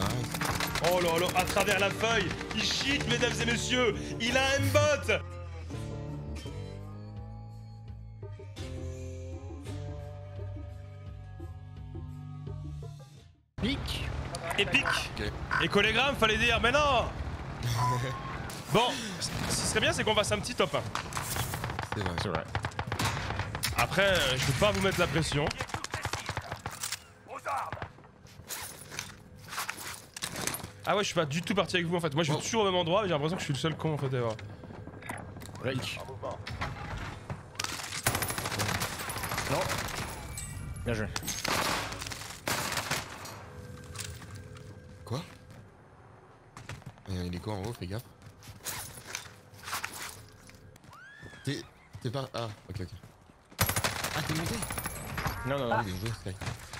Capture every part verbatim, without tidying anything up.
Nice. Oh là là, à travers la feuille, il cheat, mesdames et messieurs. Il a un M-bot. Pique. Épique. Ok. Et collégramme, fallait dire, mais non. Bon, ce qui serait bien, c'est qu'on fasse un petit top un. C'est vrai. C'est vrai. Après, je peux pas vous mettre la pression. Ah ouais, je suis pas du tout parti avec vous en fait. Moi, je suis Oh. toujours au même endroit, mais j'ai l'impression que je suis le seul con en fait d'avoir. Break. Non. Bien joué. Quoi? Il est quoi en haut, fais gaffe. T'es... T'es pas... Ah, ok, ok. Ah, t'es monté? Non, non, Ah, non. bien joué, Sky.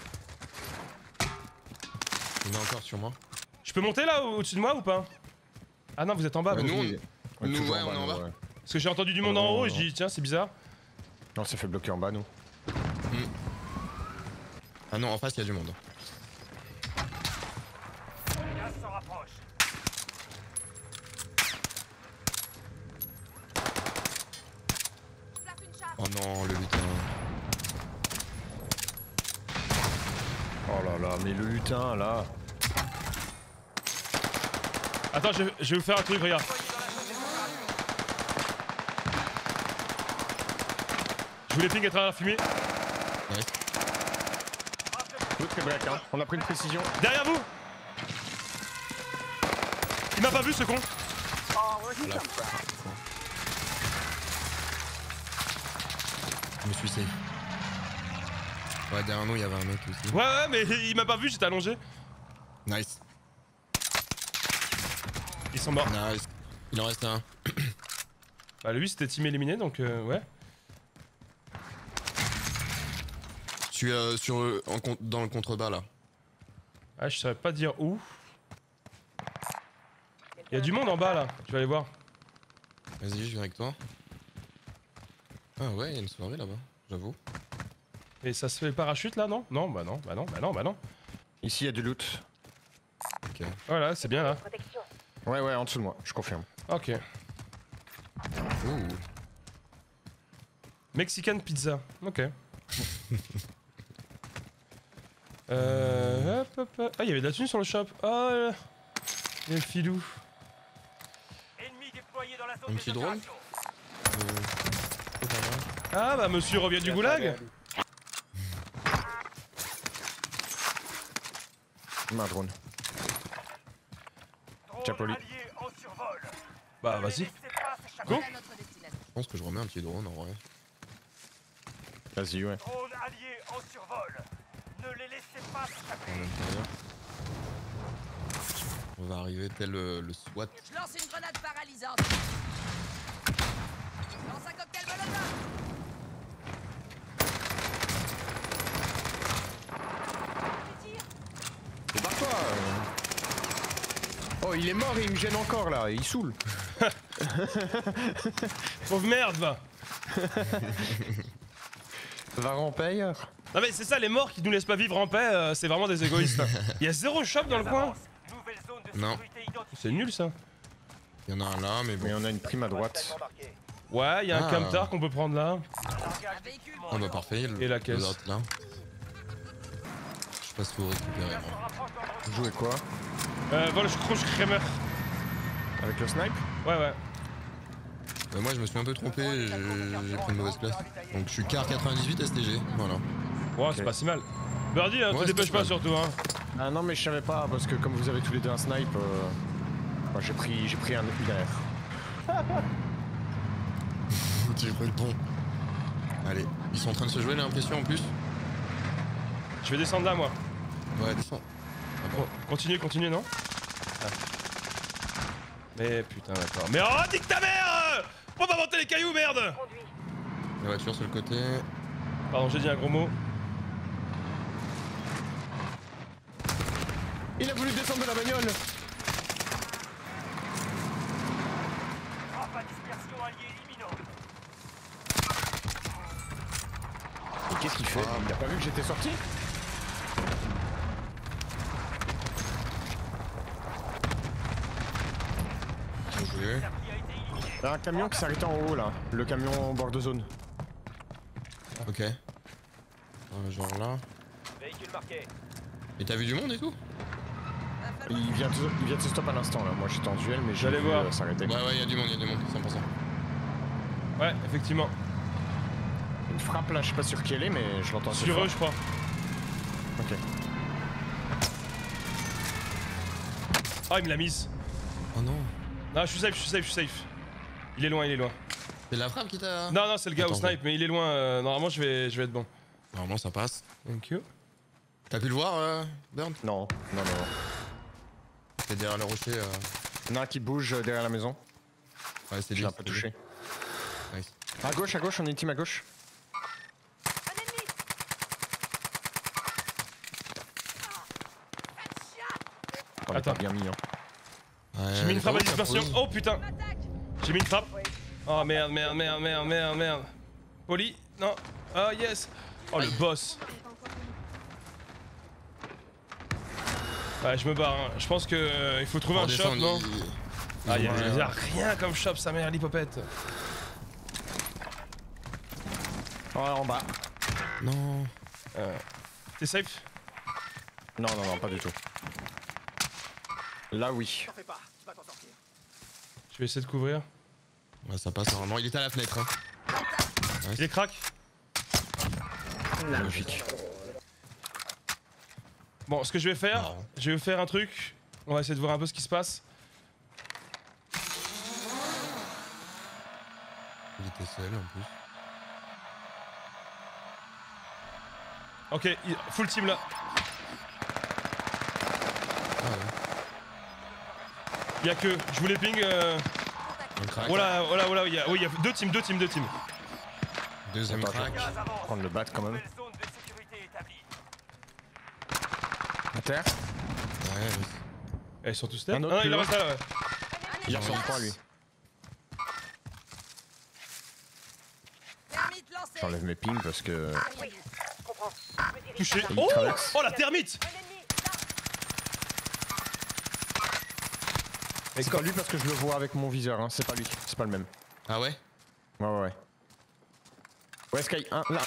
Il y en a encore sur moi. Je peux monter là au-dessus de moi ou pas? Ah non, vous êtes en bas. Bah, vous. nous, on... On est nous, toujours ouais, on est en bas. ouais. Parce que j'ai entendu du monde Non, en haut et non. je dis tiens, c'est bizarre. Non, ça fait bloquer en bas, nous. Hmm. Ah non, en face, il y a du monde. Oh non, le lutin. Oh là là, mais le lutin, là. Attends, je, je vais vous faire un truc, regarde. Je voulais ping à travers la fumée. Nice. Tout très black, hein. On a pris une précision. Derrière vous. Il m'a pas vu ce con. Là. Je me suis safe. Ouais, derrière nous, il y avait un mec aussi. Ouais ouais, mais il m'a pas vu, j'étais allongé. Nice. Ils sont morts. Nice. Il en reste un. Bah lui c'était team éliminé donc euh, ouais. Je suis euh, sur, euh, en, con- dans le contrebas là. Ah je saurais pas dire où. Il y a du monde en bas là, tu vas aller voir. Vas-y, je viens avec toi. Ah ouais, il y a une soirée là-bas, j'avoue. Et ça se fait parachute là, non? Non, bah non, bah non, bah non, bah non. Ici, il y a du loot. Ok. Voilà, c'est bien là. Ouais, ouais, en dessous de moi, je confirme. Ok. Ouh. Mexican pizza, ok. euh, hop, hop, hop. Ah, il y avait de la thune sur le shop. Oh, là. Les filous. Un petit drone euh... c'est pas mal. Ah, bah monsieur revient du goulag. Un drone. Tiens, poli. Bah vas-y. Go. Je pense que je remets un petit drone en vrai. Vas-y, ouais. Drone allié en survol. Ne les laissez pas s'échapper. À l'intérieur. On va arriver tel euh, le SWAT. Je lance une grenade paralysante. Je lance un cocktail molotov. C'est par toi euh. Oh, il est mort et il me gêne encore là, il saoule. Pauvre merde va. Va ramper. Non mais c'est ça, les morts qui nous laissent pas vivre en paix, euh, c'est vraiment des égoïstes. Il y a zéro shop dans le coin. Nouvelle zone de Non. sécurité identifiée. C'est nul ça. Il y en a un là, mais bon. Mais on a une prime à droite. Ouais, il y a un Ah. camtar qu'on peut prendre là. Un véhicule. Ah bah parfait. Le, Et la le caisse. droite, là. Je sais pas si faut récupérer. Moi. Vous jouez quoi? Euh, vol Kramer. Avec le snipe? Ouais, ouais. Bah, moi je me suis un peu trompé, j'ai j'ai pris une mauvaise place. Donc je suis car quatre-vingt-dix-huit S T G, voilà. Ouais, c'est pas si mal. Birdie, hein, Ouais, te c'est dépêche pas pas si surtout, hein. Ah non, mais je savais pas, parce que comme vous avez tous les deux un snipe, euh... moi j'ai pris, j'ai pris un une R. J'ai pris le pont. Allez, ils sont en train de se jouer j'ai l'impression en plus. Je vais descendre là, moi. Ouais, descends. Ah bon. Bon, continue, continue, non ah. Mais putain, d'accord. Mais oh, nique ta mère. Faut pas monter les cailloux, merde. La voiture sur le côté. Pardon, j'ai dit un gros mot. Il a voulu descendre de la bagnole. Frappe à dispersion alliée imminente. Mais qu'est-ce qu'il fait? Il a pas vu que j'étais sorti? vu. Il y a un camion qui s'est arrêté en haut là, le camion au bord de zone. Ok. Euh, genre là. Véhicule marqué. Et t'as vu du monde et tout? Va falloir- Il vient de, il vient de se stop à l'instant là, moi j'étais en duel mais j'ai J'allais vu voir. euh, s'arrêter. Ouais, ouais, y'a du monde, y'a du monde, cent pour cent. Ouais, effectivement. Une frappe là, je sais pas sur qui elle est mais je l'entends assez Sur fort. eux, je crois. Ok. Ah, il me l'a mise. Oh non. Non, je suis safe, je suis safe, je suis safe. Il est loin, il est loin. C'est la frappe qui t'a. Non, non, c'est le gars au Attends, snipe, mais il est loin. euh, normalement, je vais, je vais être bon. Normalement, ça passe. Thank you. T'as pu le voir, euh, Burn? Non, non, non. non. T'es derrière le rocher. Euh... Il y en a un qui bouge euh, derrière la maison. Ouais, c'est Je lui. l'ai un peu touché. Nice. À gauche, à gauche, on est une team à gauche. Un ennemi. On est Attends. pas bien mis hein. Ouais, J'ai mis une frappe à ça dispersion. pose. Oh putain. Attaque. J'ai mis une frappe. Oh merde, merde, merde, merde, merde, merde. Poli. Non. Oh yes. Oh le boss. Ouais, je me barre. Hein. Je pense que euh, il faut trouver On un shop, redescend, non? il- Ah, ils y'a ont rien. y a rien comme shop, sa mère, l'hypopète. Ouais, en bas. Non. Euh, T'es safe? Non, non, non, pas du tout. Là, oui. T'en fais pas, tu vas t'en sortir. Je vais essayer de couvrir. Ouais, ça passe normalement. Il était à la fenêtre. Hein. Il est crack. Magnifique. Bon, ce que je vais faire, Non. je vais faire un truc. On va essayer de voir un peu ce qui se passe. Il était seul en plus. Ok, il- full team là. Ah ouais. Il y a que, je voulais ping. Euh... Un crack. Oh là, oh là, oh là, il y a, oui, il y a deux teams, deux teams, deux teams. Deuxième Attends, crack. Gaz avance. Prendre le bat quand même. Nouvelle zone de sécurité établie. À terre. Ouais, ouais. Eh, ils sont tous là. Un Ah autre non, plus il en haut. reste là, ouais. Il a son point lui. Thermite lancée. J'enlève mes pings parce que. Touché. Il Oh, traverse. oh la thermite. C'est pas lui parce que je le vois avec mon viseur, hein. C'est pas lui, c'est pas le même. Ah ouais? Ouais, ouais, ouais. Ouais, Sky, un, là.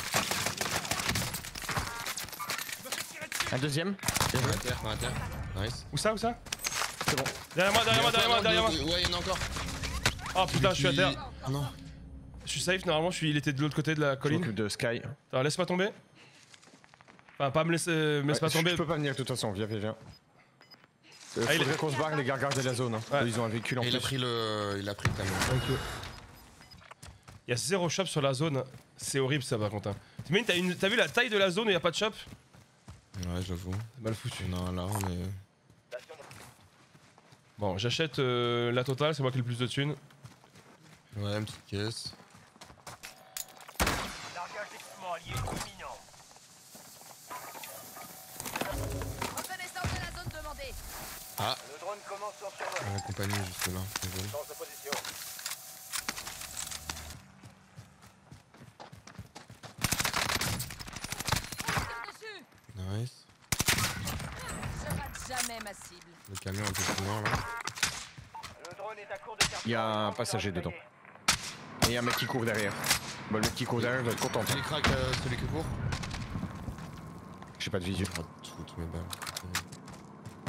Un deuxième. Bien Dans joué. la terre, dans la terre. Nice. Où ça, où ça? C'est bon. Derrière moi, derrière moi, derrière moi, derrière moi. Ouais, il y en a encore. Oh putain, je suis à terre. Ah non. Je suis safe, normalement, je suis, il était de l'autre côté de la Je colline. m'occupe de Sky. Attends, laisse pas tomber. Enfin, pas me laisser, me laisse Ouais, pas je- tomber. Je peux pas venir de toute façon, viens, viens, viens. Euh, Ah, il faudrait est- qu'on se barre, les gars, regardez la zone. Hein. Ouais. Eux, ils ont un véhicule en Et il a plus. pris le. Il a pris le camion. Il y a zéro shop sur la zone. C'est horrible ça par contre. hein. T'imagines, t'as une- t'as vu la taille de la zone et y a pas de shop? Ouais, j'avoue. C'est mal foutu. Il y en a un là, mais. Bon, j'achète euh, la totale, c'est moi qui ai le plus de thunes. Ouais, une petite caisse. Largage d'équipement allié imminent. Reconnaissance de la zone demandée. Ah, Le drone commence son survol. la compagnie juste là. Désolé. Change de position. Tire dessus. Nice. Je rate jamais ma cible. Le camion un peu plus loin là. Le drone est à court de carburant. Il y a un passager dedans. Et il y a un mec qui court derrière. Bon, le mec qui court derrière va être content. Il craque euh, celui qui court. J'ai pas de visu. Je rate toutes mes balles. Euh,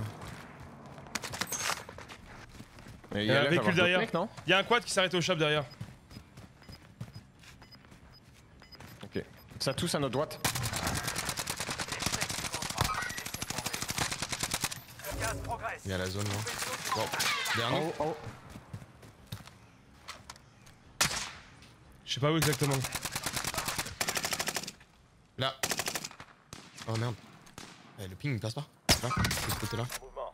Mais Il y a un l'air véhicule d'avoir d'autres derrière. mecs, non Il y a un quad qui s'arrête au shop derrière. Ok. Ça tous à notre droite. Le gaz progresse. Il y a la zone là. Bon, derrière En nous. haut, en haut. Je sais pas où exactement. Là. Oh merde. Eh, le ping il passe pas. Là, de ce côté là. Mouvement.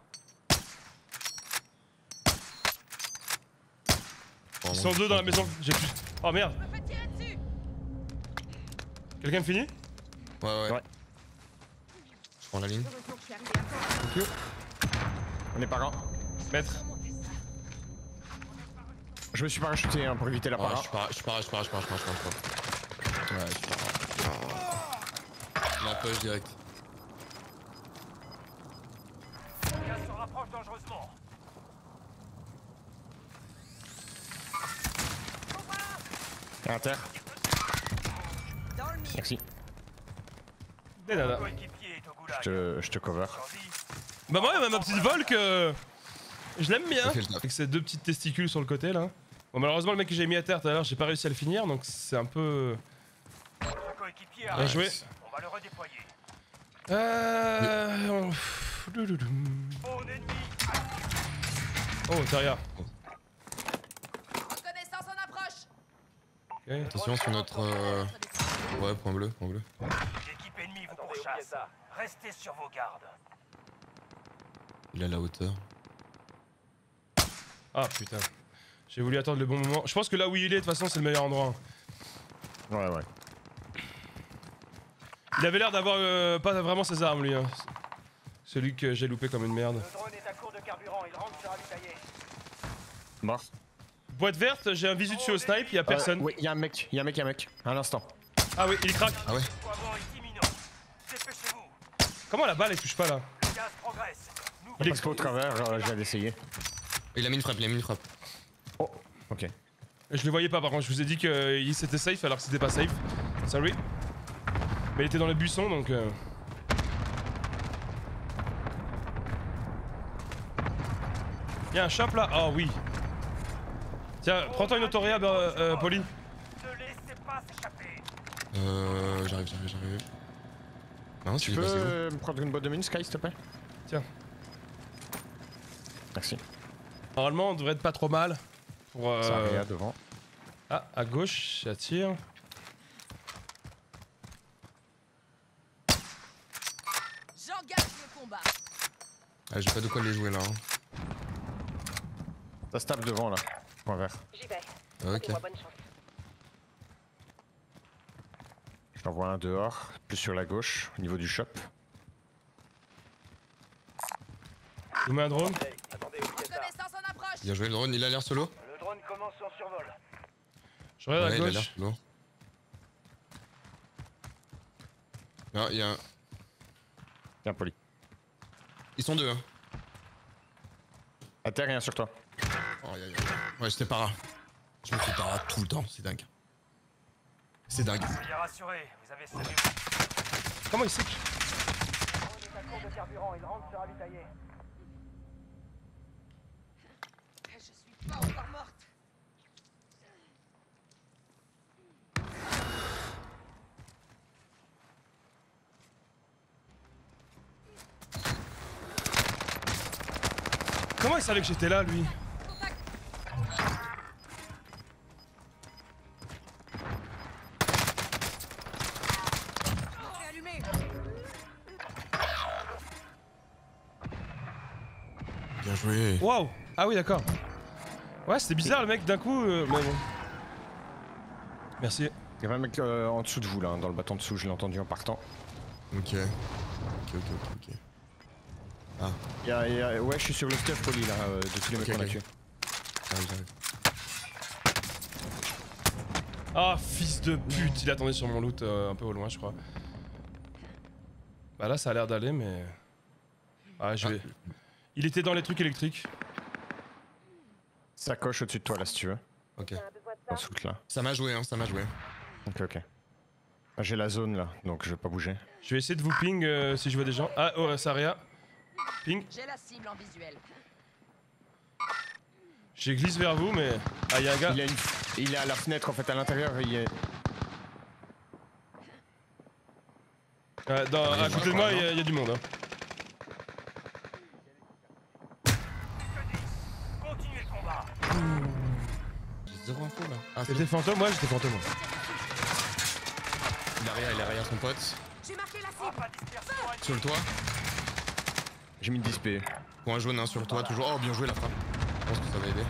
Oh, Ils sont deux dans la maison. J'ai plus. Oh merde. Je me fais tirer dessus. Quelqu'un me finit? Ouais, ouais. Ouais. Je prends la ligne. On est parents. Maître. Je me suis parachuté hein, pour éviter la Oh, para. je pars, je pars, je pars, je pars, je pars, je pars, je pars. Ouais, je pars. Oh. La poche direct. Le gaz se rapproche dangereusement. Inter. Dans le mille. Merci. Des nanas. Coéquipier est au Je goulag. te, je te cover. Survie. Bah moi, ma petite Volk, euh, je l'aime bien. Ça fait le taf. Avec ses deux petites testicules sur le côté là. Bon, malheureusement, le mec que j'ai mis à terre tout à l'heure, j'ai pas réussi à le finir, donc c'est un peu. Notre coéquipier Bien arrive. joué. On va le redéployer. Euh. on- Mon ennemi. Oh, derrière. Reconnaissance en approche. Ok. Attention sur notre. euh, Ouais, point bleu, point bleu. L'équipe ennemie vous pourchasse. Restez sur vos gardes. Il a la hauteur. Ah putain. J'ai voulu attendre le bon moment. Je pense que là où il est, de toute façon, c'est le meilleur endroit. Ouais, ouais. Il avait l'air d'avoir euh, pas vraiment ses armes, lui. Hein. Celui que j'ai loupé comme une merde. Le drone est à court de carburant. Il rentre se ravitailler. Mort. Boîte verte, j'ai un visu dessus au snipe, y'a personne. Euh, oui, y'a un mec, y'a un mec, y'a un mec. Un instant. Ah oui, il craque. Ah ouais. Poivron est imminent. Dépêchez-vous. Comment la balle elle touche pas là? Le gaz progresse. Nous Il est Parce qu'au travers, euh, je viens d'essayer. Il a mis une frappe, il a mis une frappe. Oh, ok. Je le voyais pas par contre, je vous ai dit que c'était safe alors que c'était pas safe. Sorry. Mais il était dans le buisson donc. Euh... Y'a un shop là? Oh oui. Tiens, prends-toi une autoréa, euh, euh, Polly. Ne laissez pas s'échapper. Euh. J'arrive, j'arrive, j'arrive. Non, Tu tu peux peux. euh, me prendre une boîte de mine, Sky, s'il te plaît? Tiens. Merci. Normalement on devrait être pas trop mal. Pour, euh... Ça arrive devant. Ah, à gauche, ça tire. J'engage le combat. Ah, j'ai pas de quoi les jouer là. Hein. Ça se tape devant là. Point vert. J'y vais. Ah, ok. Dis-moi bonne chance. Je t'envoie un dehors, plus sur la gauche, au niveau du shop. Je vous mets un drone. Reconnaissance en approche. Bien joué le drone, il a l'air solo. Le drone commence son survol. Je regarde Ouais, à il a l'air gauche. solo. Ah, il y a un. Bien poli. Ils sont deux, hein. À terre, rien sur toi. Oh, aïe, aïe, aïe. Ouais, j'étais para. Je me fais para tout le temps, c'est dingue. C'est dingue. Soyez rassurés, vous avez cinq minutes. Comment il sait que... Le drone est à court de carburant. Il rentre se ravitailler. Je suis pas encore morte. Comment il savait que j'étais là, lui? Allumé. Bien joué. Waouh! Ah oui, d'accord. Ouais, c'était bizarre, le mec, d'un coup, euh, mais bon. Merci. Il y avait un mec euh, en dessous de vous là, dans le bâton dessous, je l'ai entendu en partant. Ok. Ok, ok, ok, ok. Ah, Il y a, il y a- ouais, je suis sur le stuff poli là, euh, de tous les mecs Ok, qu'on a ok. tués. j'arrive, j'arrive. Ah, fils de pute, il attendait sur mon loot euh, un peu au loin, je crois. Bah là, ça a l'air d'aller, mais... Ah, je vais... Il était dans les trucs électriques. Ça coche au-dessus de toi là si tu veux. Ok. T'as besoin de Dans ça? ce truc là. Ça m'a joué, hein, ça m'a joué. Ok, ok. Ah, j'ai la zone là, donc je vais pas bouger. Je vais essayer de vous ping euh, si je vois des gens. Ah, oh, Saria. Ping. J'ai la cible en visuel. J'ai glisse vers vous, mais... Ah, y'a un gars. Il, a une... il est à la fenêtre en fait, à l'intérieur, il est... Ouais, dans- Ah, à je côté de vois, moi, non. il y, a- il y a du monde. Hein. Continuez le combat. J'ai zéro info là. Ah, c'est T'étais fantôme? Ouais, j'étais fantôme. il est arrière, il est arrière son pote. J'ai marqué la Ah, cible. pas dispersion. Sur le toit. J'ai mis dix P. Point jaune, hein, sur le toit, toujours. Oh, bien joué la frappe. Je pense que ça va aider.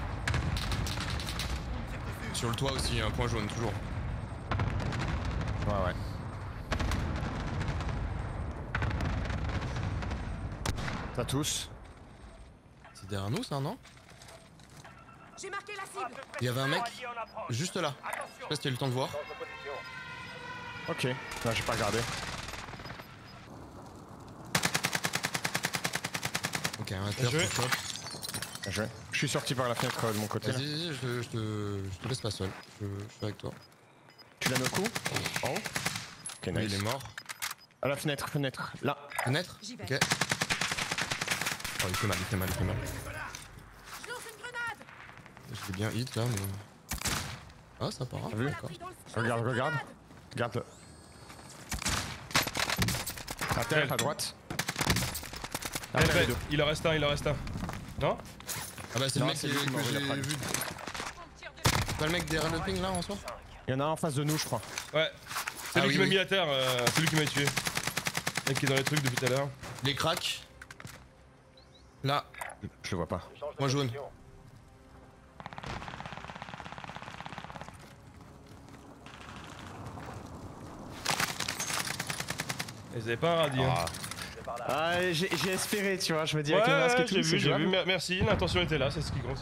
Sur le toit aussi, un point jaune, toujours. Ouais, ouais. Ça tous. C'est derrière nous ça, non? J'ai marqué la cible. Il y avait un mec Allié en approche. juste là. Je Attention. sais pas si tu as eu le temps de voir. Ok, non j'ai pas regardé. Ok, un Bien terre joué. sur le top. Bien joué. Je suis sorti par la fenêtre euh, de mon côté. Vas-y, là. vas-y, je, te- je te, je te laisse pas seul. Je, je suis avec toi. Tu l'as nos coups En haut. Ok, Lui, nice. il est mort. À la fenêtre, fenêtre. Là. Fenêtre. J'y vais. Ok. Oh, il fait mal, il fait mal, il fait mal. Je lance une grenade. Je l'ai bien hit là, mais. Ah, ça part. T'as vu D'accord. Pris dans le- je Regarde, lance une regarde. grenade. Regarde-le. À terre, à droite. À Elle terre, les fait. deux. Il en reste un, il en reste un. Non? Ah bah c'est le Non, mec c'est qui- lui qui que m'a envoyé j'ai la frappe. vu. On me tire dessus. C'est pas le mec derrière le ping là en soi? Il y en a un en face de nous, je crois. Ouais. C'est Ah lui oui, qui m'a oui. mis à terre, euh, c'est lui qui m'a tué. Le mec qui est dans les trucs depuis tout à l'heure. Les cracks. Là, Je le vois pas. moi jaune. Ils avaient pas un radis. hein. Ah, j'ai j'ai espéré, tu vois. Je me dis Ouais, avec le masque et ouais, tout. j'ai c'est vu, j'ai jouable. vu. Mer- Merci, l'intention était là, c'est ce qui compte.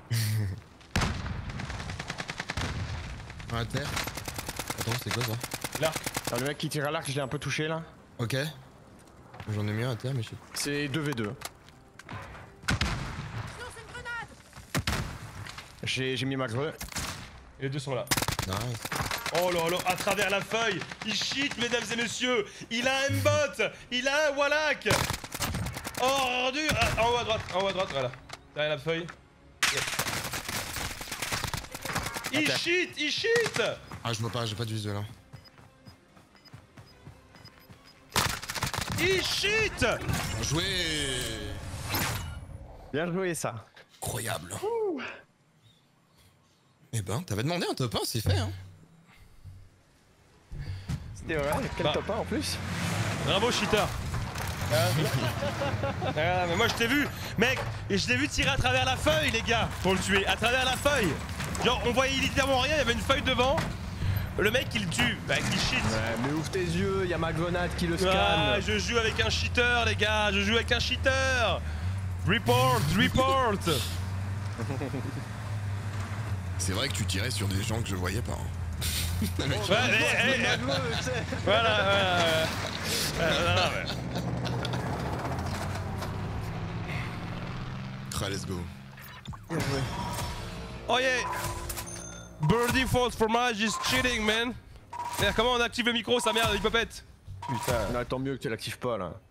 À terre. Attends, c'est quoi ça? L'arc. Ah, le mec qui tire à l'arc, je l'ai un peu touché là. Ok. J'en ai mis un à terre, mais je sais pas. C'est deux v deux. Je lance une grenade. J'ai j'ai mis ma greu. Et les deux sont là. Nice. Oh là là, à travers la feuille, il cheat, mesdames et messieurs. Il a un M-bot, il a un Wallach. Oh, rendu. Ah, en haut à droite, en haut à droite, voilà. Derrière la feuille. Yes. Il terre. cheat, il cheat. Ah, je vois pas, j'ai pas de visuel là. Il cheat. Bien joué. Bien joué ça. Incroyable. Eh ben, t'avais demandé un top un, c'est fait hein. C'était vrai, quel Bah. top un en plus. Bravo, cheater. Ah, mais moi je t'ai vu, mec, et je l'ai vu tirer à travers la feuille, les gars, pour le tuer, à travers la feuille. Genre, on voyait littéralement rien, il y avait une feuille devant. Le mec, il le tue, bah, il cheat. Ouais, mais ouvre tes yeux, y a ma grenade qui le Ah, scanne. je joue avec un cheater, les gars, je joue avec un cheater. Report, report. C'est vrai que tu tirais sur des gens que je voyais pas. Hein. Le mec, Ouais, eh, eh, eh, voilà, voilà, voilà. Euh, non, non, mais- Ah, let's go. Oh yeah! Birdie Falls Fromage is cheating, man! Merde, comment on active le micro, sa merde, il peut pète? Putain. Non, tant mieux que tu l'actives pas là.